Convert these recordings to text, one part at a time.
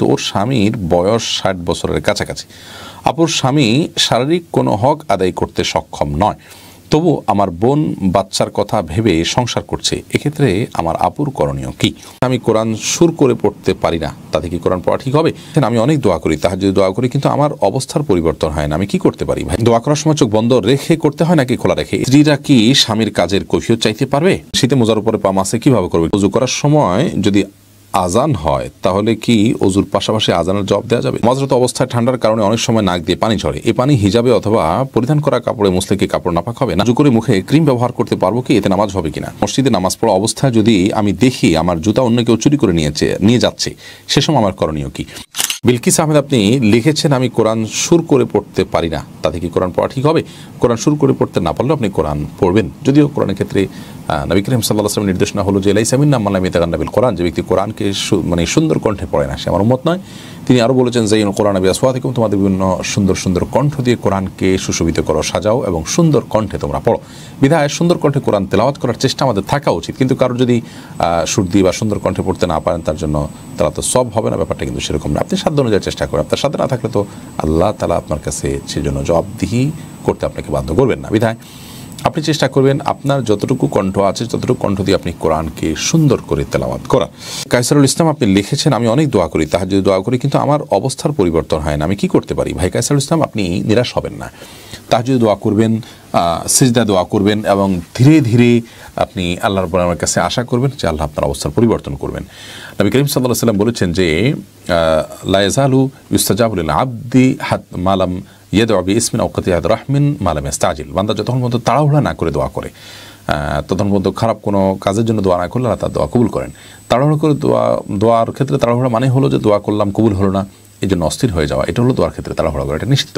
কিন্তু ওর স্বামীর বয়স ৬০ বছরের কাছাকাছি। আপুর স্বামী শারীরিক কোনো হক আদায় করতে সক্ষম নয়, তবু আমার বোন বাচ্চার কথা ভেবে সংসার করছে। এক্ষেত্রে আমার আপুর করণীয় কি? আমি কোরআন সুর করে পড়তে পারি না, তাতে কি কোরআন পড়া ঠিক হবে? আমি অনেক দোয়া করি, তাহাজ্জুদ দোয়া করি, কিন্তু আমার অবস্থার পরিবর্তন হয় না। আমি কি করতে পারি ভাই? দোয়া করার সময় চোখ বন্ধ রেখে করতে হয় নাকি খোলা রেখে? স্ত্রীরা কি স্বামীর কাজের কৈফিয়ত চাইতে পারবে? শীতে মোজার উপরে পা মাসে কিভাবে করবে? ওযু করার সময় যদি আজান হয় তাহলে কি ওযুর পাশাপাশি আজানের জবাব দেওয়া যাবে? মজরত অবস্থায় ঠান্ডার কারণে অনেক সময় নাক দিয়ে পানি ঝরে, এই পানি হিজাবে অথবা পরিধান করা কাপড়ে মুছলে কি কাপড় নাপাক হবে? না করে মুখে ক্রিম ব্যবহার করতে পারবো কি? এতে নামাজ হবে কিনা? মসজিদে নামাজ পড়া অবস্থায় যদি আমি দেখি আমার জুতা অন্য কেউ চুরি করে নিয়ে যাচ্ছে, সে সময় আমার করণীয় কি? বিলকিস আহমেদ আপনি লিখেছেন, আমি কোরআন সুর করে পড়তে পারি না, তাতে কি কোরআন পড়া ঠিক হবে? কোরআন সুর করে পড়তে না পারলেও আপনি কোরআন পড়বেন। যদিও কোরআনের ক্ষেত্রে নবী করিম সাল্লাল্লাহু আলাইহি ওয়াসাল্লাম নির্দেশনা হলো যে লাইসা মিন্না মান লাম ইয়াতাগান্না বিল কোরআন, যে ব্যক্তি কোরআনকে সুন্দর কণ্ঠে পড়ে না সে আমার উম্মত নয়। তিনি আরও বলেছেন যাইন কোরআন বিআসওয়াতিকুম, তোমাদের বিভিন্ন সুন্দর সুন্দর কণ্ঠ দিয়ে কোরআনকে সুশোভিত করো, সাজাও এবং সুন্দর কণ্ঠে তোমরা পড়ো। বিধায় সুন্দর কণ্ঠে কোরআন তেলাওয়াত করার চেষ্টা আমাদের থাকা উচিত। কিন্তু কারো যদি সুর দিয়ে বা সুন্দর কণ্ঠে পড়তে না পারেন তার জন্য তারা তো সব হবে না, ব্যাপারটা কিন্তু সেরকম না। আপনি সাধ্য অনুযায়ী চেষ্টা করেন, আপনার সাধ্য না থাকলে তো আল্লাহ তাআলা আপনার কাছে সেজন্য জবাবদিহি করতে আপনাকে বাধ্য করবেন না। বিধায় আপনি চেষ্টা করবেন আপনার যতটুকু কণ্ঠ আছে ততটুকু কণ্ঠ দিয়ে আপনি কোরআনকে সুন্দর করে তেলাওয়াত করা। কায়সারুল ইসলাম আপনি লিখেছেন, আমি অনেক দোয়া করি, তাহাজ্জুদ দোয়া করি, কিন্তু আমার অবস্থার পরিবর্তন হয় না। আমি কি করতে পারি? ভাই কায়সারুল ইসলাম আপনি নিরাশ হবেন না, তাহাজ্জুদ দোয়া করবেন, সিজদা দোয়া করবেন এবং ধীরে ধীরে আপনি আল্লাহ রাব্বুল আলামিনের কাছে আশা করবেন যে আল্লাহ আপনার অবস্থার পরিবর্তন করবেন। নবী করিম সাল্লাল্লাহু আলাইহি ওয়াসাল্লাম বলেছেন যে লা ইয়াজালু ইউস্তাজাবু লিল আবদি মালাম ইয়াদউ বিইসমিন আও কাতিয়াত রাহমিন মালাম ইস্তাজিল। বান্দা যতক্ষণ পর্যন্ত তাড়াহুড়া না করে দোয়া করে, ততক্ষণ পর্যন্ত খারাপ কোনো কাজের জন্য দোয়া না করলে আল্লাহ তার দোয়া কবুল করেন। তাড়াহুড়া করে দোয়ার ক্ষেত্রে তাড়াহুড়া মানে হলো যে দোয়া করলাম কবুল হলো না, এই জন্য অস্থির হয়ে যাওয়া, এটা হলো দোয়ার ক্ষেত্রে তাড়াহুড়া করা, এটা নিশ্চিত।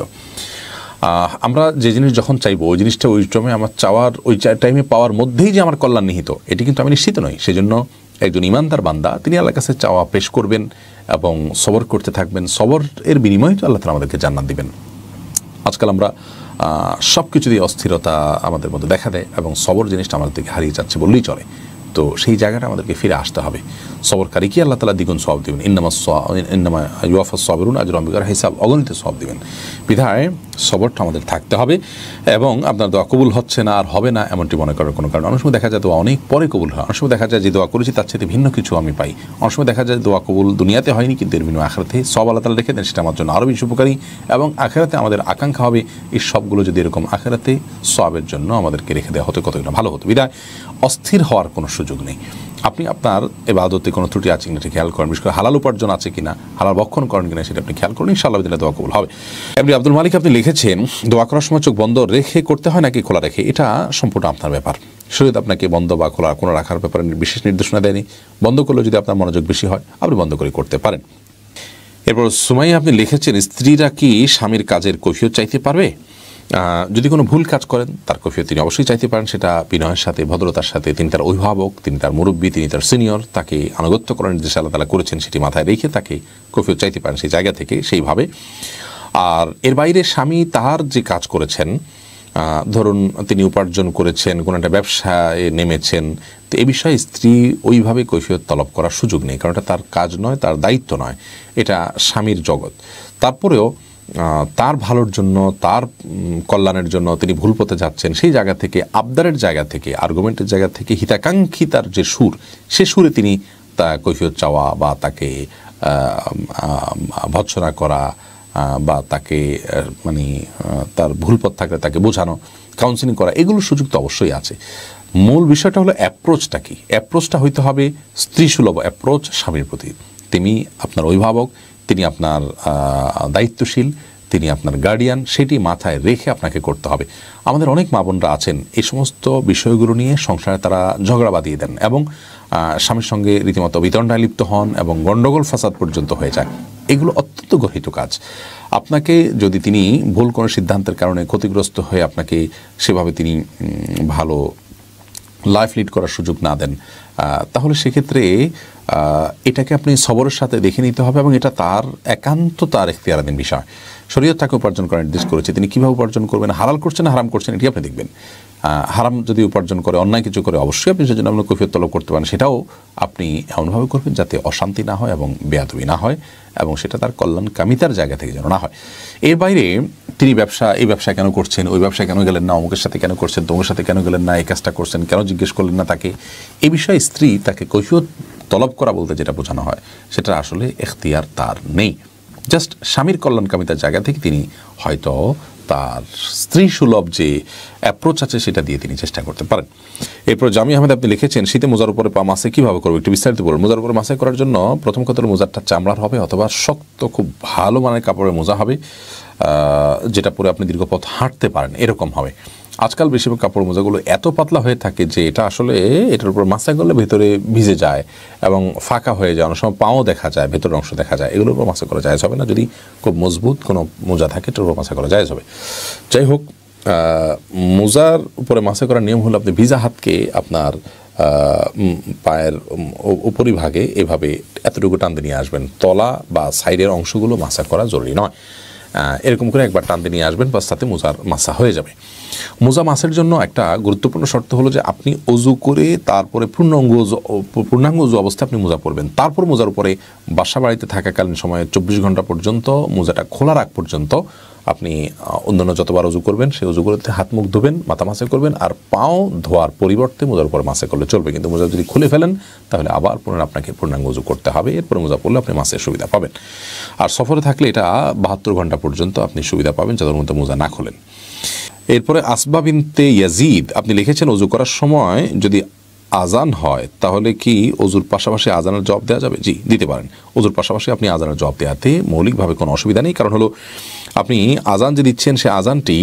আমরা যে জিনিস যখন চাইবো ওই জিনিসটা ওই টাইমে আমার চাওয়ার ওই টাইমে পাওয়ার মধ্যেই যে আমার কল্যাণ নিহিত, এটি কিন্তু আমি নিশ্চিত নই। সেজন্য একজন ইমানদার বান্দা তিনি আল্লাহর কাছে চাওয়া পেশ করবেন এবং সবর করতে থাকবেন। সবর এর বিনিময়ে আল্লাহ তাআলা আমাদেরকে জান্নাত দিবেন। আজকাল আমরা সব কিছু দিয়ে অস্থিরতা আমাদের মধ্যে দেখা দেয় এবং সবর জিনিসটা আমাদের থেকে হারিয়ে যাচ্ছে বললেই চলে। তো সেই জায়গাটা আমাদেরকে ফিরে আসতে হবে। সবরকারীকে আল্লাহ তাআলা দ্বিগুণ সওয়াব দিবেন। ইন্নামা ইউওয়াফাস সাবিরুন আজরাহুম বিগাইরি হিসাব, অগণিত সওয়াব দিবেন। বিধায় সবরটা আমাদের থাকতে হবে এবং আপনার দোয়া কবুল হচ্ছে না আর হবে না এমনটি মনে করার কোনো কারণ। অনেক সময় দেখা যায় দোয়া অনেক পরে কবুল হয়, অনেক সময় দেখা যায় যে দোয়া করেছি তার চেয়ে ভিন্ন কিছু আমি পাই, অনেক সময় দেখা যায় দোয়া কবুল দুনিয়াতে হয়নি কিন্তু এর বিনিময়ে আখিরাতে সওয়াব আল্লাহ তাআলা রেখে দেন, সেটা আমার জন্য আরও বেশি উপকারী এবং আখিরাতে আমাদের আকাঙ্ক্ষা হবে এই সবগুলো যদি এরকম আখিরাতে সওয়াবের জন্য আমাদেরকে রেখে দেওয়া হতো কতটা ভালো হতো। বিধায় অস্থির হওয়ার কোনো সুযোগ নেই। আপনি আপনার ইবাদতে কোনো ত্রুটি আছে কিনা খেয়াল করেন, বিশেষ করে হালাল উপার্জন আছে কিনা, হালাল ভক্ষণ করেন কিনা সেটা আপনি খেয়াল করুন, ইনশাআল্লাহ দিনে দোয়া কবুল হবে। এমনি আব্দুল মালিক আপনি লিখেছেন, দোয়া করার সময় চোখ বন্ধ রেখে করতে হয় নাকি খোলা রেখে? এটা সম্পূর্ণ আপনার ব্যাপার। শরীয়ত আপনাকে বন্ধ বা খোলা কোনো রাখার ব্যাপারে বিশেষ নির্দেশনা দেয়নি। বন্ধ করলে যদি আপনার মনোযোগ বেশি হয় আপনি বন্ধ করে করতে পারেন। এরপর সুমাইয়া আপনি লিখেছেন, স্ত্রীরা কি স্বামীর কাজের কৈফিয়ত চাইতে পারবে? যদি কোনো ভুল কাজ করেন তার কৈফিয়ত তিনি অবশ্যই চাইতে পারেন, সেটা বিনয়ের সাথে ভদ্রতার সাথে। তিনি তার অভিভাবক, তিনি তার মুরব্বী, তিনি তার সিনিয়র, তাকে আনুগত্য করার নির্দেশ আল্লাহ তাআলা করেছেন, সেটি মাথায় রেখে তাকে কৈফিয়ত চাইতে পারেন সেই জায়গা থেকে সেইভাবে। আর এর বাইরে স্বামী তাহার যে কাজ করেছেন, ধরুন তিনি উপার্জন করেছেন, কোনো একটা ব্যবসায় নেমেছেন, তো এই বিষয়ে স্ত্রী ওইভাবে কৈফিয়ত তলব করার সুযোগ নেই, কারণ এটা তার কাজ নয়, তার দায়িত্ব নয়, এটা স্বামীর জগৎ। তারপরেও তার ভালোর জন্য, তার কল্যাণের জন্য তিনি ভুল পথে যাচ্ছেন, সেই জায়গা থেকে, আবদারের জায়গা থেকে, আর্গুমেন্টের জায়গা থেকে, হিতাকাঙ্ক্ষী তার যে সুর, সে সুরে তিনি তা কৈফিয়ত চাওয়া বা তাকে ভৎসনা করা বা তাকে তার ভুল পথ থাকলে তাকে বোঝানো, কাউন্সিলিং করা, এগুলোর সুযোগ তো অবশ্যই আছে। মূল বিষয়টা হলো অ্যাপ্রোচটা কি? অ্যাপ্রোচটা হইতে হবে স্ত্রীসুলভ অ্যাপ্রোচ স্বামীর প্রতি। তিনি আপনার অভিভাবক, তিনি আপনার দায়িত্বশীল, তিনি আপনার গার্ডিয়ান, সেটি মাথায় রেখে আপনাকে করতে হবে। আমাদের অনেক মা বোনরা আছেন এই সমস্ত বিষয়গুলো নিয়ে সংসারে তারা ঝগড়া বাঁধিয়ে দেন এবং স্বামীর সঙ্গে রীতিমতো বিতণ্ডায় লিপ্ত হন এবং গণ্ডগোল ফাসাদ পর্যন্ত হয়ে যায়। এগুলো অত্যন্ত গর্হিত কাজ। আপনাকে যদি তিনি ভুল কোনো সিদ্ধান্তের কারণে ক্ষতিগ্রস্ত হয়ে আপনাকে সেভাবে তিনি ভালো লাইফ লিড করার সুযোগ না দেন, তাহলে সেক্ষেত্রে এটাকে আপনি সবরের সাথে দেখে নিতে হবে এবং এটা তার একান্ত তার এখতিয়ারাধীন বিষয়। শরীয়ত তাকে উপার্জন করার নির্দেশ করেছে, তিনি কীভাবে উপার্জন করবেন, হালাল করছেন না হারাম করছেন এটি আপনি দেখবেন। হারাম যদি উপার্জন করে, অন্যায় কিছু করে, অবশ্যই আপনি সেজন্য আপনি কৈফিয়ত তলব করতে পারেন। সেটাও আপনি এমনভাবে করবেন যাতে অশান্তি না হয় এবং বেয়াদবি না হয়, এবং সেটা তার কল্যাণকামিতার জায়গা থেকে যেন না হয়। এর বাইরে তিনি এই ব্যবসা কেন করছেন, ওই ব্যবসায় কেন গেলেন না, অমুকের সাথে কেন করছেন, তোমার সাথে কেন গেলেন না, এই কাজটা করছেন কেন জিজ্ঞেস করলেন না তাকে, এই বিষয়ে স্ত্রী তাকে কৈফিয়ত তলব করা বলতে যেটা বোঝানো হয় সেটা আসলে এখতিয়ার তার নেই। জাস্ট স্বামীর কল্যাণকামিতার জায়গা থেকে তিনি হয়তো তার স্ত্রী সুলভ যে অ্যাপ্রোচ আছে সেটা দিয়ে তিনি চেষ্টা করতে পারেন। এরপর জামি আহমেদ আপনি লিখেছেন, শীতে মোজার উপরে পা মাসে কীভাবে করবো একটু বিস্তারিত বলুন। মোজার উপরে মাসে করার জন্য প্রথম কথা হলো মোজারটা চামড়ার হবে অথবা শক্ত খুব ভালো মানের কাপড়ের মোজা হবে, যেটা পরে আপনি দীর্ঘ পথ হাঁটতে পারেন এরকম হবে। আজকাল বেশিরভাগ কাপড় মোজাগুলো এত পাতলা হয়ে থাকে যে এটা আসলে এটার উপর মাসা করলে ভেতরে ভিজে যায় এবং ফাঁকা হয়ে যায়, অনেক সময় পাও দেখা যায়, ভেতরের অংশ দেখা যায়, এগুলোর উপর মাসা করা জায়েজ হবে না। যদি খুব মজবুত কোনো মোজা থাকে এটার উপর মাসা করা জায়েজ হবে। যাই হোক, মোজার উপরে মাসা করার নিয়ম হলো আপনি ভিজা হাতকে আপনার পায়ের উপরিভাগে এভাবে এতটুকু টানতে নিয়ে আসবেন, তলা বা সাইডের অংশগুলো মাসা করা জরুরি নয়। এরকম করে একবার টানতে নিয়ে আসবেন, বাস তাতে মোজার মাসা হয়ে যাবে। মোজা মাসের জন্য একটা গুরুত্বপূর্ণ শর্ত হলো যে আপনি অজু করে তারপরে পূর্ণাঙ্গ অজু অবস্থায় আপনি মোজা পরবেন। তারপর মোজার উপরে বাসা বাড়িতে থাকাকালীন সময়ে 24 ঘন্টা পর্যন্ত মোজাটা খোলা রাখ পর্যন্ত আপনি অন্যান্য যতবার অজু করবেন সেই অজুগুলোতে হাত মুখ ধোবেন, মাথা মাসে করবেন, আর পাও ধোয়ার পরিবর্তে মোজার উপরে মাসে করলে চলবে। কিন্তু মোজা যদি খুলে ফেলেন তাহলে আবার আপনাকে পূর্ণাঙ্গ অজু করতে হবে, এরপরে মোজা পরলে আপনি মাসের সুবিধা পাবেন। আর সফরে থাকলে এটা 72 ঘন্টা পর্যন্ত আপনি সুবিধা পাবেন যাদের মধ্যে মোজা না খোলেন। এরপরে আসবা বিনতে ইয়াজিদ আপনি লিখেছেন, অজু করার সময় যদি আজান হয় তাহলে কি অজুর পাশাপাশি আজানের জবাব দেওয়া যাবে? জি, দিতে পারেন। অজুর পাশাপাশি আপনি আজানের জবাব দেওয়াতে মৌলিকভাবে কোনো অসুবিধা নেই। কারণ হলো আপনি আজান যে দিচ্ছেন সে আজানটি,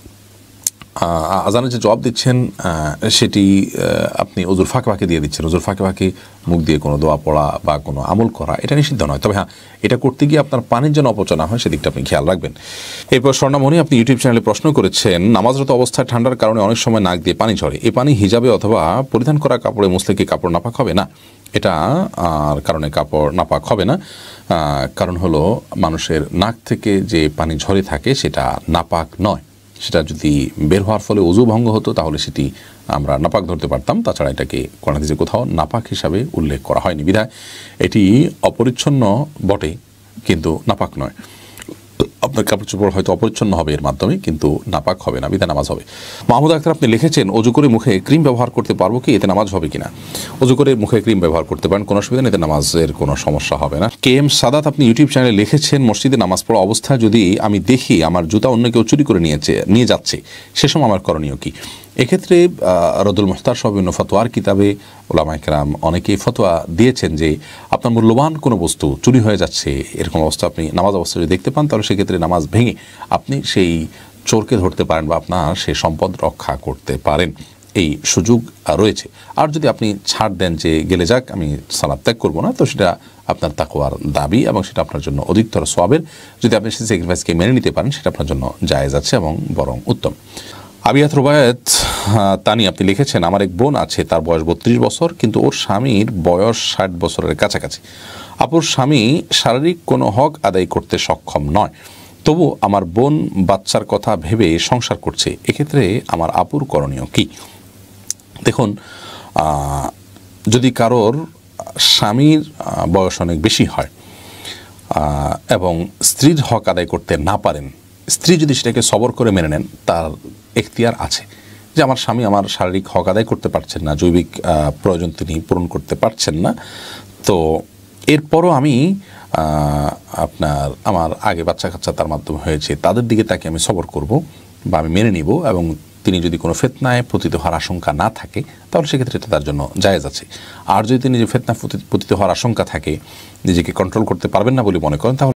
আজানের যে জবাব দিচ্ছেন সেটি আপনি অজুর ফাঁকে ফাঁকে দিয়ে দিচ্ছেন। অজুর ফাঁকে ফাঁকে মুখ দিয়ে কোনো দোয়া পড়া বা কোনো আমল করা এটা নিষিদ্ধ নয়। তবে হ্যাঁ, এটা করতে গিয়ে আপনার পানির যেন অপচয় না হয় সেদিকটা আপনি খেয়াল রাখবেন। এরপর স্বর্ণামণি আপনি ইউটিউব চ্যানেলে প্রশ্ন করেছেন, নামাজরত অবস্থায় ঠান্ডার কারণে অনেক সময় নাক দিয়ে পানি ঝরে, এই পানি হিজাবে অথবা পরিধান করা কাপড়ে মুছলে কি কাপড় নাপাক হবে? না, এটা আর কারণে কাপড় নাপাক হবে না। কারণ হলো মানুষের নাক থেকে যে পানি ঝরে থাকে সেটা নাপাক নয়। সেটা যদি বের হওয়ার ফলে ওযু ভঙ্গ হতো তাহলে সেটি আমরা নাপাক ধরতে পারতাম। তাছাড়া এটাকে কোরআন হাদিসে কোথাও নাপাক হিসাবে উল্লেখ করা হয়নি, বিধায় এটি অপরিচ্ছন্ন বটে কিন্তু নাপাক নয়। আপনার কাপড় চোপড় হয়তো অপরিচ্ছন্ন হবে এর মাধ্যমে, কিন্তু নাপাক হবে না, বিধায় নামাজ হবে। মাহমুদ আক্তার আপনি লিখেছেন, অজু করে মুখে ক্রিম ব্যবহার করতে পারবো কি, এতে নামাজ হবে কিনা? অজু করে মুখে ক্রিম ব্যবহার করতে পারেন, কোনো অসুবিধা নেই, এতে নামাজের কোনো সমস্যা হবে না। কে এম সাদাত আপনি ইউটিউব চ্যানেলে লিখেছেন, মসজিদে নামাজ পড়া অবস্থায় যদি আমি দেখি আমার জুতা অন্য কেউ চুরি করে নিয়ে যাচ্ছে সে সময় আমার করণীয় কি? এক্ষেত্রে রদুল মুখতার সহ বিভিন্ন ফতোয়ার কিতাবে উলামায়ে কেরাম অনেকেই ফতোয়া দিয়েছেন যে আপনার মূল্যবান কোনো বস্তু চুরি হয়ে যাচ্ছে, এরকম অবস্থা আপনি নামাজ অবস্থা যদি দেখতে পান তাহলে সেক্ষেত্রে নামাজ ভেঙে আপনি সেই চোরকে ধরতে পারেন বা আপনার সেই সম্পদ রক্ষা করতে পারেন, এই সুযোগ রয়েছে। আর যদি আপনি ছাড় দেন যে গেলে যাক আমি সালাত ত্যাগ করবো না, তো সেটা আপনার তাকওয়ার দাবি এবং সেটা আপনার জন্য অধিকতর সওয়াবের। যদি আপনি সেই স্যাক্রিফাইসকে মেনে নিতে পারেন সেটা আপনার জন্য জায়েজ আছে এবং বরং উত্তম। আবিয়াত রুবায়াত তানি আপনি লিখেছেন, আমার এক বোন আছে, তার বয়স 32 বছর, কিন্তু ওর স্বামীর বয়স 60 বছরের কাছাকাছি। আপুর স্বামী শারীরিক কোনো হক আদায় করতে সক্ষম নয়, তবু আমার বোন বাচ্চার কথা ভেবে সংসার করছে, এক্ষেত্রে আমার আপুর করণীয় কি? দেখুন, যদি কারোর স্বামীর বয়স অনেক বেশি হয় এবং স্ত্রীর হক আদায় করতে না পারেন, স্ত্রী যদি সেটাকে সবর করে মেনে নেন তার এখতিয়ার আছে যে আমার স্বামী আমার শারীরিক হক আদায় করতে পারছেন না, জৈবিক প্রয়োজন তিনি পূরণ করতে পারছেন না, তো এরপরও আমি আমার আগে বাচ্চা কাচ্চা তার মাধ্যমে হয়েছে তাদের দিকে তাকে আমি সবর করব বা আমি মেনে নিব, এবং তিনি যদি কোনো ফিতনায় পতিত হওয়ার আশঙ্কা না থাকে তাহলে সেক্ষেত্রে এটা তার জন্য জায়েজ আছে। আর যদি তিনি ফিতনা পতিত হওয়ার আশঙ্কা থাকে, নিজেকে কন্ট্রোল করতে পারবেন না বলে মনে করেন, তাহলে